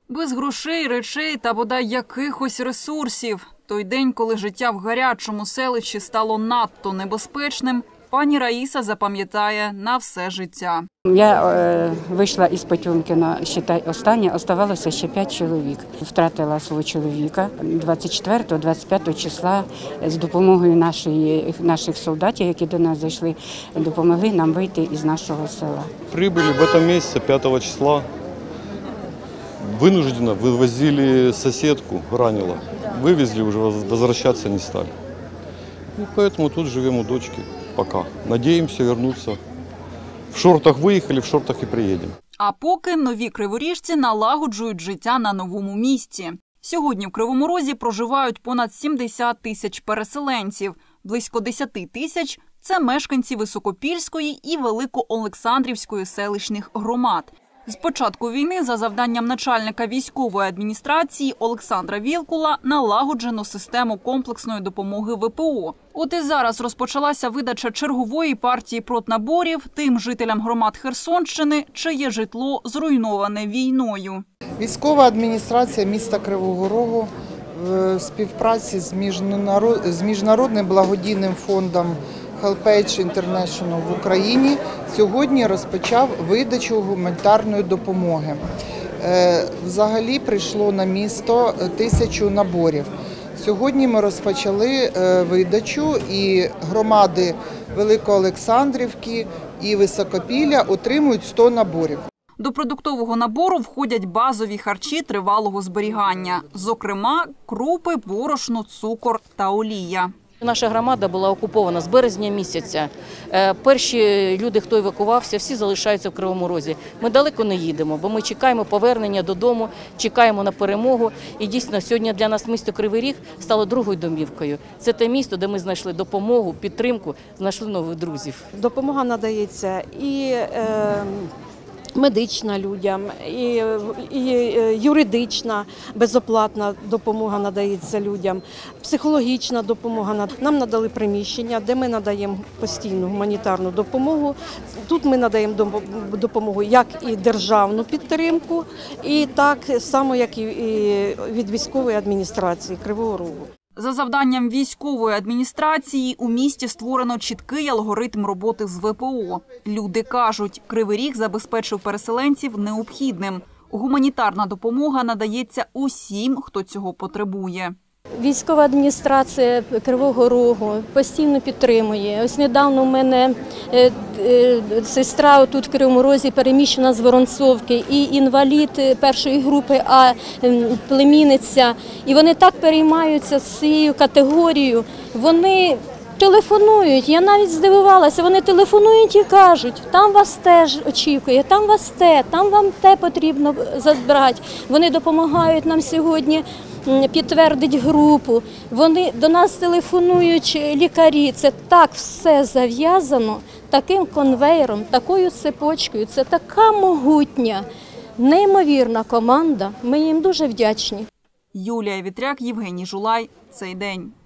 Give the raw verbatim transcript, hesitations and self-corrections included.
Без грошей, речей та бодай якихось ресурсів. Той день, коли життя в гарячому селищі стало надто небезпечним, пані Раїса запам'ятає на все життя. Я е, вийшла із Потьомкіна, считай, останнє, оставалося ще п'ять чоловік. Втратила свого чоловіка двадцять четвертого - двадцять п'ятого числа з допомогою нашої, наших солдатів, які до нас зайшли, допомогли нам вийти із нашого села. Прибыли в этом месяце пятого числа. Вынужденно вывозили соседку, ранила. Вывезли, уже возвращаться не стали. И поэтому тут живем у дочки пока. Надеемся вернуться. В шортах выехали, в шортах и приедем. А поки нові криворіжці налагоджують життя на новому місці. Сьогодні в Кривому Розі проживають понад сімдесят тисяч переселенців. Близько десять тисяч – це мешканці Високопільської і Великоолександрівської селищних громад. З початку війни за завданням начальника військової адміністрації Олександра Вілкула налагоджено систему комплексної допомоги В П О. От і зараз розпочалася видача чергової партії проднаборів тим жителям громад Херсонщини, чиє житло зруйноване війною. Військова адміністрація міста Кривого Рогу в співпраці з Міжнародним благодійним фондом Helpage International в Україні сьогодні розпочав видачу гуманітарної допомоги. Взагалі прийшло на місто тисячу наборів. Сьогодні ми розпочали видачу, і громади Великоолександрівки і Високопілля отримують сто наборів. До продуктового набору входять базові харчі тривалого зберігання, зокрема крупи, борошно, цукор та олія. Наша громада була окупована з березня місяця. Перші люди, хто евакувався, всі залишаються в Кривому Розі. Ми далеко не їдемо, бо ми чекаємо повернення додому, чекаємо на перемогу. І дійсно, сьогодні для нас місто Кривий Ріг стало другою домівкою. Це те місто, де ми знайшли допомогу, підтримку, знайшли нових друзів. Допомога надається і е, медична людям, і, і юридична, безоплатна допомога надається людям, психологічна допомога. Нам надали приміщення, де ми надаємо постійну гуманітарну допомогу. Тут ми надаємо допомогу як і державну підтримку, і так само, як і від військової адміністрації Кривого Рогу. За завданням військової адміністрації у місті створено чіткий алгоритм роботи з В П О. Люди кажуть, Кривий Ріг забезпечив переселенців необхідним. Гуманітарна допомога надається усім, хто цього потребує. Військова адміністрація Кривого Рогу постійно підтримує. Ось недавно у мене сестра тут в Кривому Розі переміщена з Воронцовки, і інвалід першої групи, а племінниця. І вони так переймаються цією категорією. Вони телефонують, я навіть здивувалася, вони телефонують і кажуть, там вас теж очікує, там вас те, там вам те потрібно забрати. Вони допомагають нам сьогодні підтвердить групу. Вони до нас телефонують лікарі. Це так все зав'язано таким конвейером, такою цепочкою. Це така могутня, неймовірна команда. Ми їм дуже вдячні. Юлія Вітряк, Євгеній Жулай. Цей день.